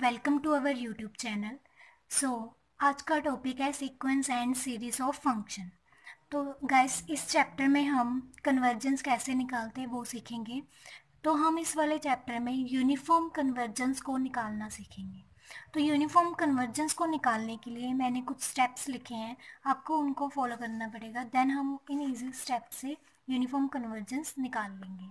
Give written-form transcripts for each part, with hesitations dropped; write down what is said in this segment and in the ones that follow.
Welcome to our YouTube channel. So आज का topic है sequence and series of function. तो गाइस इस चैप्टर में हम कन्वर्जेंस कैसे निकालते हैं वो सीखेंगे। तो हम इस वाले चैप्टर में यूनिफॉर्म कन्वर्जेंस को निकालना सीखेंगे। तो यूनिफॉर्म कन्वर्जेंस को निकालने के लिए मैंने कुछ स्टेप्स लिखे हैं, आपको उनको फॉलो करना पड़ेगा। देन हम इन इजी स्टेप से यूनिफॉर्म कन्वर्जेंस निकाल लेंगे।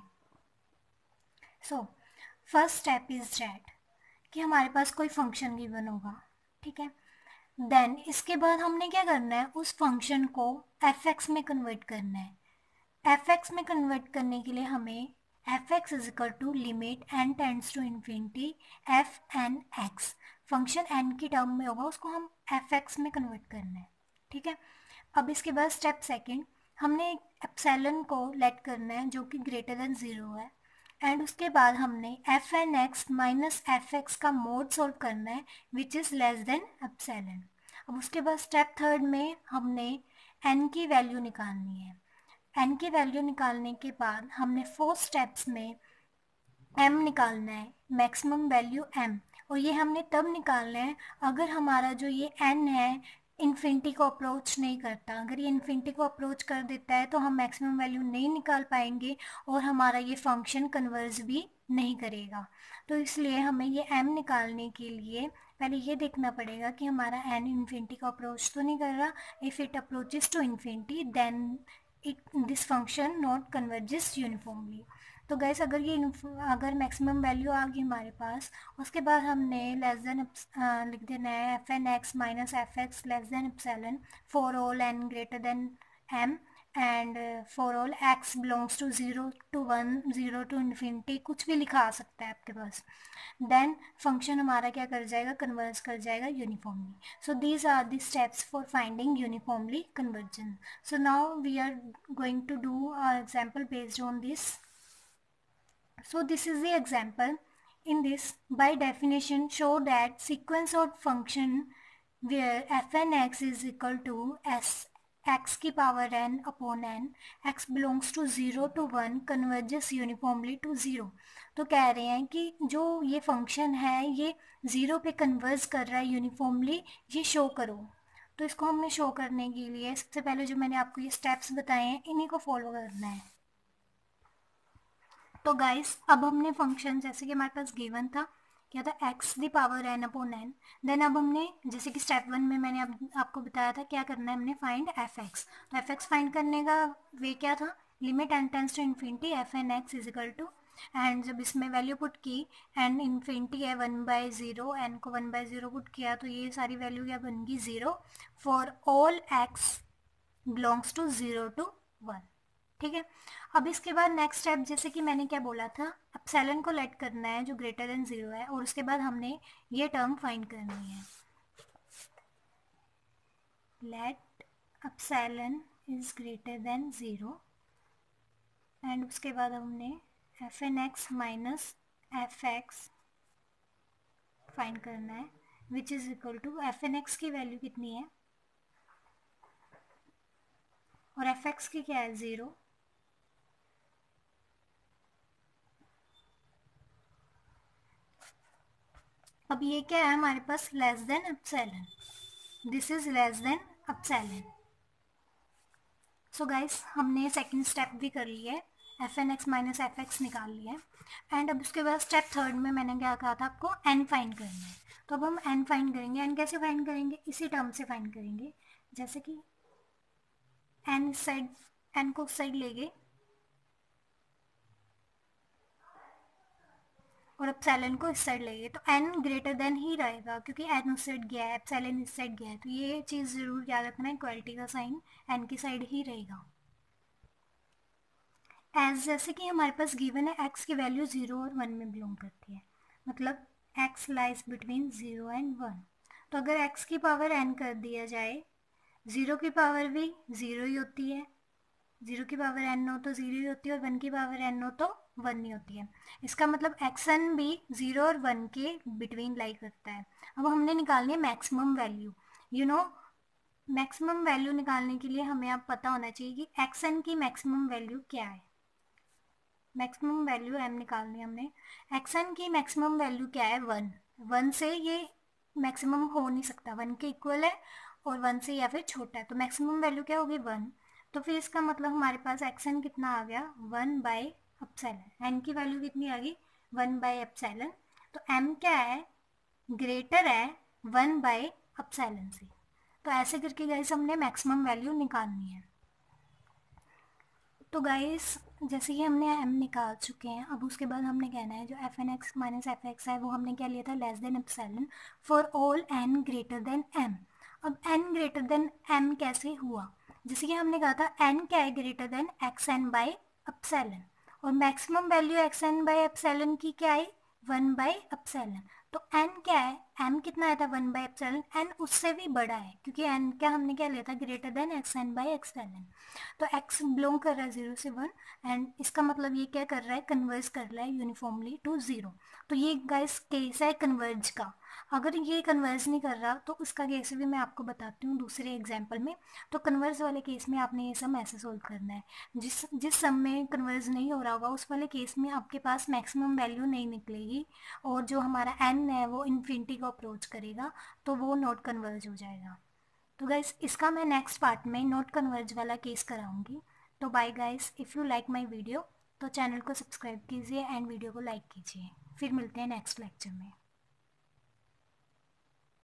So first step is that कि हमारे पास कोई फंक्शन गिवन होगा, ठीक है। देन इसके बाद हमने क्या करना है, उस फंक्शन को एफ एक्स में कन्वर्ट करना है। एफ एक्स में कन्वर्ट करने के लिए हमें f x is equal to limit n tends to infinity f n x, function n की टर्म में होगा, उसको हम एफ एक्स में कन्वर्ट करना है, ठीक है। अब इसके बाद स्टेप सेकेंड, हमने एप्सिलॉन को लेट करना है जो कि ग्रेटर देन ज़ीरो है। एंड उसके बाद हमने f n x minus f x का मोड सॉल्व करना है which is less than epsilon. अब उसके बाद स्टेप थर्ड में हमने एन की वैल्यू निकालनी है। एन की वैल्यू निकालने के बाद हमने फोर्थ स्टेप्स में एम निकालना है, मैक्सिमम वैल्यू एम। और ये हमने तब निकालना है अगर हमारा जो ये एन है इन्फिनिटी को अप्रोच नहीं करता। अगर ये इन्फिनिटी को अप्रोच कर देता है तो हम मैक्सिमम वैल्यू नहीं निकाल पाएंगे और हमारा ये फंक्शन कन्वर्ज भी नहीं करेगा। तो इसलिए हमें ये एम निकालने के लिए पहले ये देखना पड़ेगा कि हमारा एन इन्फिनिटी को अप्रोच तो नहीं कर रहा। If it approaches to infinity then this function not converges uniformly. तो गैस अगर मैक्सिमम वैल्यू आ गई हमारे पास, उसके बाद हमने लेस देन लिख देना है f n x minus f x less than epsilon for all n greater than m and for all x belongs to zero to one, zero to infinity, कुछ भी लिखा आ सकता है आपके पास। देन फंक्शन हमारा क्या कर जाएगा, कन्वर्ज कर जाएगा uniformly. So these are the steps for finding uniformly convergence. So now we are going to do our example based on this. So this is the example. In this, by definition, show that sequence of function where fn x is equal to s x की power n upon n, x belongs to 0 to 1 converges uniformly to 0. तो कह रहे हैं कि जो ये function है ये 0 पे कन्वर्ज कर रहा है यूनिफॉर्मली, ये शो करो। तो इसको हमने शो करने के लिए सबसे पहले जो मैंने आपको ये स्टेप्स बताए हैं इन्हीं को फॉलो करना है। तो गाइस अब हमने फंक्शन जैसे कि हमारे पास गिवन था क्या था, x the power n upon n. Then अब हमने जैसे कि स्टेप वन में मैंने आपको बताया था क्या करना है, हमने फाइंड एफ एक्स। तो एफ एक्स फाइंड करने का वे क्या था, limit n tends to infinity f n x is equal to, and जब इसमें वैल्यू पुट की एन इन्फिनिटी है 1/0, एन को 1/0 पुट किया तो ये सारी वैल्यू क्या बन गई 0 for all x belongs to 0 to 1, ठीक है। अब इसके बाद नेक्स्ट स्टेप जैसे कि मैंने क्या बोला था, एप्सिलॉन को लेट करना है जो ग्रेटर देन 0 है और उसके बाद हमने ये टर्म फाइंड करनी है, let epsilon is greater than 0 and उसके बाद हमने f n x minus f x find करना है which is equal to f n x की वैल्यू कितनी है और एफ एक्स की क्या है 0। अब ये क्या है हमारे पास, less than epsilon, this is less than epsilon. So guys हमने सेकंड स्टेप भी कर लिया है, f n x minus f x निकाल लिया है। एंड अब उसके बाद स्टेप थर्ड में मैंने क्या कहा था आपको, एन फाइंड करना है। तो अब हम एन फाइंड करेंगे। एन कैसे फाइंड करेंगे, इसी टर्म से फाइंड करेंगे, जैसे कि एन इस साइड, एन को उस साइड ले गए और एप्सिलॉन को इस साइड ले गए, तो एन ग्रेटर देन ही रहेगा क्योंकि एन उस साइड गया है, एप्सिलॉन इस साइड गया है। तो ये चीज़ ज़रूर याद रखना है, इक्वालिटी का साइन एन की साइड ही रहेगा। एज जैसे कि हमारे पास गिवन है एक्स की वैल्यू 0 और 1 में बिलोंग करती है, मतलब एक्स लाइज बिटवीन 0 एंड 1। तो अगर एक्स की पावर n कर दिया जाए, 0 की पावर भी 0 ही होती है, 0 की पावर n हो तो 0 ही होती है और 1 की पावर n हो तो 1 ही होती है। इसका मतलब एक्सन भी 0 और 1 के बिटवीन लाई करता है। अब हमने निकालनी है maximum value. You know maximum value निकालने के लिए हमें अब पता होना चाहिए कि एक्सन की मैक्सिमम वैल्यू क्या है। मैक्सिमम वैल्यू एम निकालनी है हमने, एक्सन की मैक्सिमम वैल्यू क्या है 1, 1 से ये मैक्सिमम हो नहीं सकता, 1 के इक्वल है और 1 से या फिर छोटा है, तो मैक्सिमम वैल्यू क्या होगी 1। तो फिर इसका मतलब हमारे पास एक्स एन कितना आ गया 1/एप्सिलॉन, एन की वैल्यू कितनी आ गई 1/एप्सिलॉन। तो एम क्या है, ग्रेटर है 1/एप्सिलॉन से। तो ऐसे करके गाइस हमने मैक्सिमम वैल्यू निकालनी है। तो गाइस जैसे कि हमने एम निकाल चुके हैं, अब उसके बाद हमने कहना है जो f n x minus f x है वो हमने क्या लिया था less than epsilon for all n greater than m. अब एन ग्रेटर देन एम कैसे हुआ, जैसे कि हमने कहा था एन क्या है greater than x n by epsilon, और maximum value x n by epsilon की क्या आई 1/एप्सिलॉन। तो एन क्या है, एम कितना आया था 1/एप्सिलॉन, एन उससे भी बड़ा है क्योंकि एन क्या हमने क्या लिया था greater than x n by epsilon. तो एक्स बिलोंग कर रहा है 0 से 1, एंड इसका मतलब ये क्या कर रहा है कन्वर्ज कर रहा है यूनिफॉर्मली टू 0। तो ये गाइस केस है कन्वर्ज का। अगर ये कन्वर्ज नहीं कर रहा तो उसका केस भी मैं आपको बताती हूँ दूसरे एग्जाम्पल में। तो कन्वर्ज वाले केस में आपने ये सम ऐसे सोल्व करना है, जिस सम में कन्वर्ज नहीं हो रहा होगा उस वाले केस में आपके पास मैक्सिमम वैल्यू नहीं निकलेगी, और जो हमारा एन है वो इन्फिनिटी को अप्रोच करेगा, तो वो नॉट कन्वर्ज हो जाएगा। तो गाइस इसका मैं नेक्स्ट पार्ट में नॉट कन्वर्ज वाला केस कराऊंगी। तो bye guys, if you like my video तो चैनल को सब्सक्राइब कीजिए एंड वीडियो को लाइक कीजिए। फिर मिलते हैं नेक्स्ट लेक्चर में।